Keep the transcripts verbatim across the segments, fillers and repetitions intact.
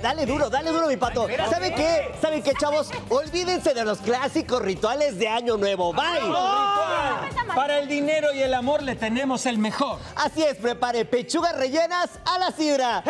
dale duro, dale duro, mi pato. ¿Saben qué? ¿Saben qué, chavos? Olvídense de los clásicos rituales de Año Nuevo. ¡Bye! ¡Oh! Para el dinero y el amor le tenemos el mejor. Así es, prepare pechugas rellenas a la sidra.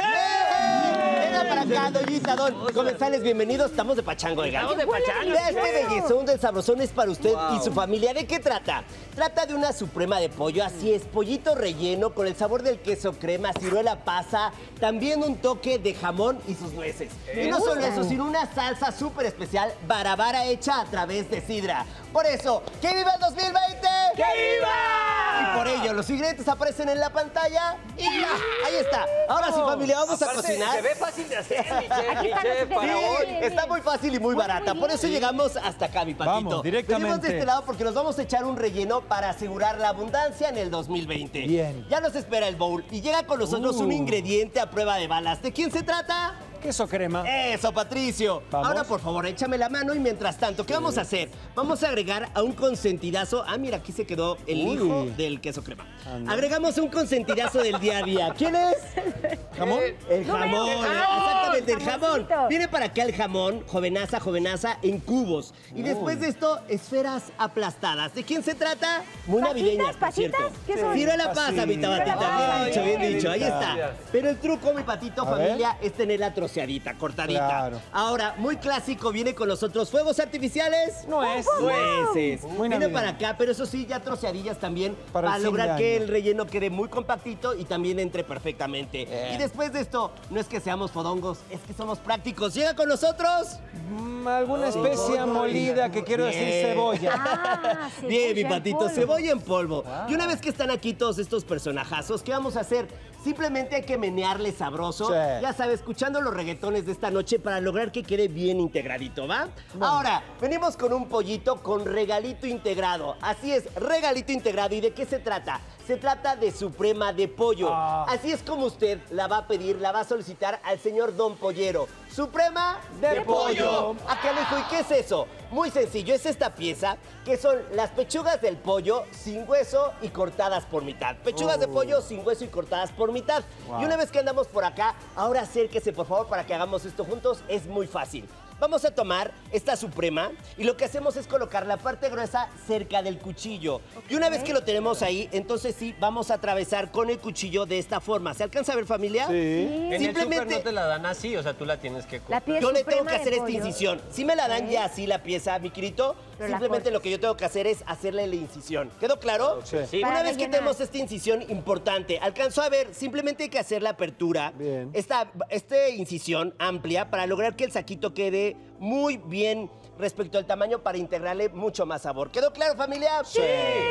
¡Hey! Venga para acá, doñita, don. Comensales, bienvenidos. Estamos de pachango, oigan. Estamos de pachango. Este bellezón del sabrosón es para usted wow. y su familia. ¿De qué trata? Trata de una suprema de pollo, así es, pollito relleno con el sabor del queso crema, ciruela pasa, también un toque de jamón y sus nueces. Y no solo eso, sino una salsa súper especial, barabara hecha a través de sidra. Por eso, ¡que viva el dos mil veinte! ¡Que viva! Y por ello, los ingredientes aparecen en la pantalla y ya, ahí está. Ahora sí, familia, vamos Aparte, a cocinar. Se ve fácil de hacer, mi chef, mi chef, para Sí, hoy. está muy fácil y muy barata. Por eso llegamos hasta acá, mi patito. Vamos, directamente. Venimos de este lado porque nos vamos a echar un relleno para asegurar la abundancia en el dos mil veinte. Bien. Ya nos espera el bowl y llega con nosotros Uh. un ingrediente a prueba de balas. ¿De quién se trata? Queso crema. Eso, Patricio. Vamos. Ahora, por favor, échame la mano y mientras tanto, ¿qué vamos a hacer? Vamos a agregar a un consentidazo. Ah, mira, aquí se quedó el Uy. hijo del queso crema. Anda. Agregamos un consentidazo del día a día. ¿Quién es? ¿Jamón? El jamón, exactamente, el jamón. jamoncito. Viene para acá el jamón, jovenaza, jovenaza, en cubos. Y después de esto, esferas aplastadas. ¿De quién se trata? Muy ¿Pasitas? navideñas, por ¿Pasitas? cierto. ¿Qué son? Ciruela pasa, mi tabatita. Ciruela Bien dicho, bien pasa. dicho. Ahí está. Pero el truco, mi patito, A ver. familia, es tenerla troceadita, cortadita. Claro. Ahora, muy clásico, viene con nosotros fuegos artificiales. Nuez. Nueces. Muy Viene navideño. para acá, pero eso sí, ya troceadillas también Para para, el fin de lograr que año. el relleno quede muy compactito y también entre perfectamente. Bien. Y después de esto, no es que seamos fodongos, es que somos prácticos. ¿Llega con nosotros? Mm, alguna especia molida que quiero decir Bien. cebolla. Ah, Bien, mi cebolla en patito, polvo. cebolla en polvo. Y una vez que están aquí todos estos personajazos, ¿qué vamos a hacer? Simplemente hay que menearle sabroso. Sí. Ya sabes, escuchando los reggaetones de esta noche para lograr que quede bien integradito, ¿va? Ahora, venimos con un pollito con regalito integrado. Así es, regalito integrado. ¿Y de qué se trata? Se trata de suprema de pollo. Ah. Así es como usted la va a pedir, la va a solicitar al señor Don Pollero. Suprema de, De pollo. pollo. Acá le dijo, ¿y qué es eso? Muy sencillo, es esta pieza que son las pechugas del pollo sin hueso y cortadas por mitad. Pechugas de pollo sin hueso y cortadas por mitad. Wow. Y una vez que andamos por acá, ahora acérquese por favor para que hagamos esto juntos. Es muy fácil. Vamos a tomar esta suprema y lo que hacemos es colocar la parte gruesa cerca del cuchillo. Y una vez que lo tenemos ahí, entonces sí, vamos a atravesar con el cuchillo de esta forma. ¿Se alcanza a ver, familia? Sí. En el Simplemente- súper no te la dan así, o sea, tú la tienes que La cortar. pieza Yo le tengo suprema que de hacer esta pollo. incisión. Si me la dan Ok. ya así la pieza, mi quirito, Pero la simplemente cortas. lo que yo tengo que hacer es hacerle la incisión. ¿Quedó claro? Sí. Sí. Una Para vez que rellenar. tenemos esta incisión importante, alcanzó a ver, simplemente hay que hacer la apertura. Bien. Esta, esta incisión amplia para lograr que el saquito quede muy bien respecto al tamaño para integrarle mucho más sabor. ¿Quedó claro, familia? Sí.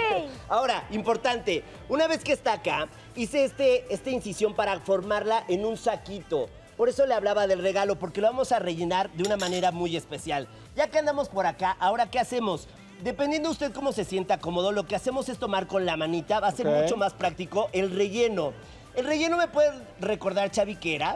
Ahora, importante, una vez que está acá, hice este, esta incisión para formarla en un saquito. Por eso le hablaba del regalo, porque lo vamos a rellenar de una manera muy especial. Ya que andamos por acá, ¿ahora qué hacemos? Dependiendo de usted cómo se sienta cómodo, lo que hacemos es tomar con la manita, va a ser Ok. mucho más práctico el relleno. El relleno me puede recordar, Chavi, ¿qué era?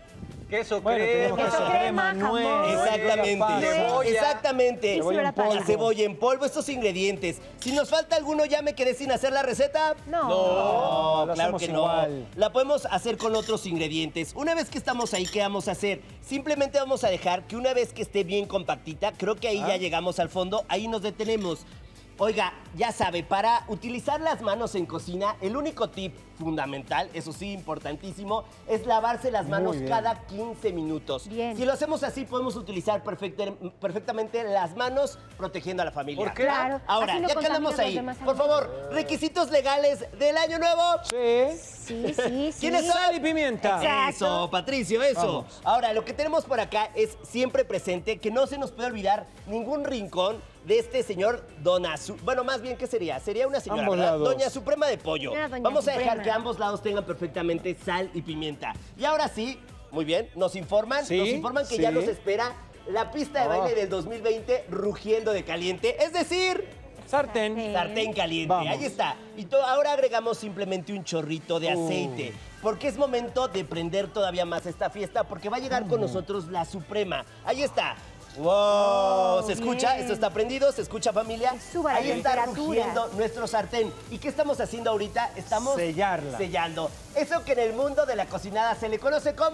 Queso Bueno, crema. tenemos queso Queso crema, crema, nuez. jamón. Exactamente. pasa. Cebolla. Exactamente. Y cebolla La pasa. cebolla en polvo, estos ingredientes. Si nos falta alguno, ya me quedé sin hacer la receta. No. No, lo claro hacemos que igual. no. La podemos hacer con otros ingredientes. Una vez que estamos ahí, ¿qué vamos a hacer? Simplemente vamos a dejar que una vez que esté bien compactita, creo que ahí Ah. ya llegamos al fondo, ahí nos detenemos. Oiga, ya sabe, para utilizar las manos en cocina, el único tip fundamental, eso sí, importantísimo, es lavarse las Muy manos bien. cada quince minutos. Bien. Si lo hacemos así, podemos utilizar perfecta- perfectamente las manos protegiendo a la familia. ¿Por qué? Claro. Ahora, así no ya que andamos contaminas ahí, los demás por alimentos. favor, requisitos legales del año nuevo. Sí. Sí, sí, sí. ¿Quiénes son? Sal y pimienta. Exacto. Eso, Patricio, eso. Vamos. Ahora, lo que tenemos por acá es siempre presente, que no se nos puede olvidar ningún rincón de este señor Dona Su... Bueno, más bien, ¿qué sería? Sería una señora, Ambos ¿verdad? lados. Doña Suprema de Pollo. Una doña Vamos a dejar Suprema. que ambos lados tengan perfectamente sal y pimienta. Y ahora sí, muy bien, nos informan, Sí, nos informan que sí. ya nos espera la pista de Oh. baile del dos mil veinte rugiendo de caliente, es decir... Sartén. Sartén. Sartén caliente, Vamos. ahí está. Y to- ahora agregamos simplemente un chorrito de Uh. aceite. Porque es momento de prender todavía más esta fiesta, porque va a llegar con nosotros la Suprema. Ahí está. ¡Wow! Oh, ¿Se escucha? bien. Esto está prendido, ¿se escucha, familia? Suba la Ahí está temperatura. rugiendo nuestro sartén. ¿Y qué estamos haciendo ahorita? Estamos Sellarla. sellando. Eso que en el mundo de la cocinada se le conoce como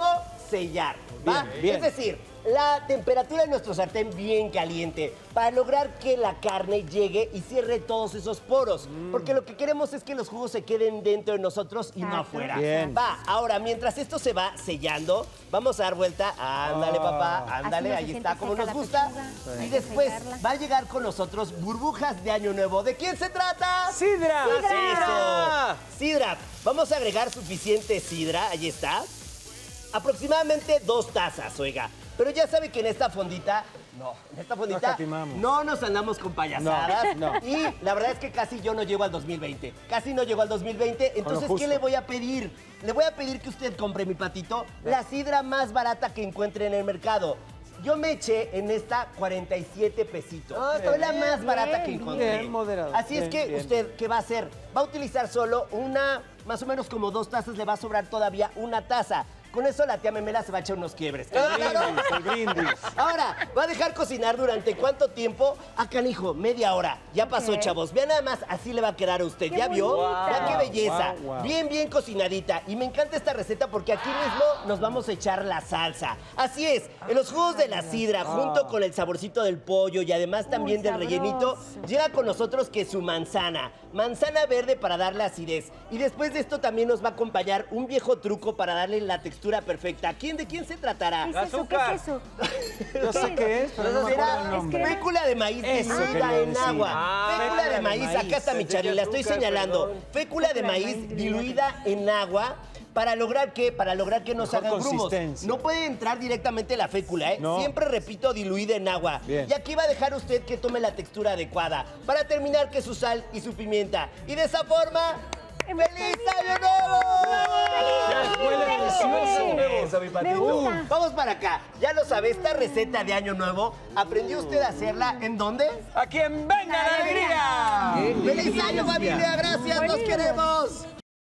sellar, ¿va? Bien, bien. Es decir, la temperatura de nuestro sartén bien caliente para lograr que la carne llegue y cierre todos esos poros. Mm. Porque lo que queremos es que los jugos se queden dentro de nosotros y no Exacto. afuera. Bien. Va, ahora, mientras esto se va sellando, vamos a dar vuelta. Ándale, papá, ándale, Así no se ahí siente está como seca nos la gusta. pechuga. Y Hay que después sellarla. va a llegar con nosotros burbujas de Año Nuevo. ¿De quién se trata? ¡Sidra! ¡Sidra! Sidra. Vamos a agregar suficiente sidra, ahí está. Aproximadamente dos tazas, oiga. Pero ya sabe que en esta fondita, no, en esta fondita escatimamos. no nos andamos con payasadas. No, no. Y la verdad es que casi yo no llego al dos mil veinte. Casi no llego al dos mil veinte. Entonces, justo. ¿qué le voy a pedir? Le voy a pedir que usted compre, mi patito, la sidra más barata que encuentre en el mercado. Yo me eché en esta cuarenta y siete pesitos. Fue la más barata que bien, encontré. bien, moderado. Así es Bien, que bien, usted, ¿qué va a hacer? Va a utilizar solo una, más o menos como dos tazas, le va a sobrar todavía una taza. Con eso la tía Memela se va a echar unos quiebres. El brindis, el brindis. Ahora, va a dejar cocinar durante ¿cuánto tiempo? Ah, canijo, media hora. Ya pasó, Ok. chavos. Vean nada más, así le va a quedar a usted. Qué ¿Ya vio? bonita. Ya qué belleza. Wow, wow. Bien, bien cocinadita. Y me encanta esta receta porque aquí mismo nos vamos a echar la salsa. Así es, en los jugos de la sidra, junto con el saborcito del pollo y además también del rellenito, sabroso. llega con nosotros que su manzana. Manzana verde para darle acidez. Y después de esto también nos va a acompañar un viejo truco para darle la textura perfecta. ¿Quién, ¿De quién se tratará? ¿Qué es eso? ¿Qué Azúcar. es eso? Yo sé qué es, pero no me Será acuerdo el nombre. fécula de maíz Eso diluida quería en decir. agua. Ah, fécula de fécula de maíz, maíz. acá está mi Pensé Charly, que la estoy azúcar, señalando. perdón. Fécula de Fécula de maíz maíz diluida en agua. ¿Para lograr qué? Para lograr que no se Mejor hagan grumos. consistencia. No puede entrar directamente la fécula, ¿eh? No. Siempre repito, diluida en agua. Bien. Y aquí va a dejar usted que tome la textura adecuada. Para terminar, que su sal y su pimienta. Y de esa forma, ¡feliz Año Nuevo! Huele delicioso. Eso, mi patito. gusta. Vamos para acá. Ya lo sabe, esta receta de Año Nuevo, ¿aprendió usted a hacerla en dónde? Aquí en Venga la Alegría. ¡Feliz año, familia! ¡Gracias! ¡Nos queremos!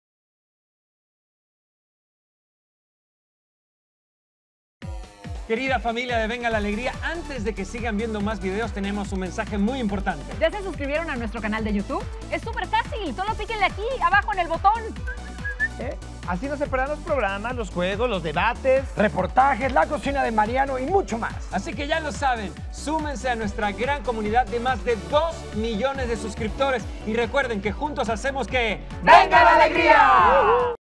Querida familia de Venga la Alegría, antes de que sigan viendo más videos, tenemos un mensaje muy importante. ¿Ya se suscribieron a nuestro canal de YouTube? Es súper fácil, solo píquenle aquí, abajo en el botón. ¿Eh? Así no se perderán los programas, los juegos, los debates. Reportajes, la cocina de Mariano y mucho más. Así que ya lo saben, súmense a nuestra gran comunidad de más de dos millones de suscriptores y recuerden que juntos hacemos que... ¡Venga la alegría!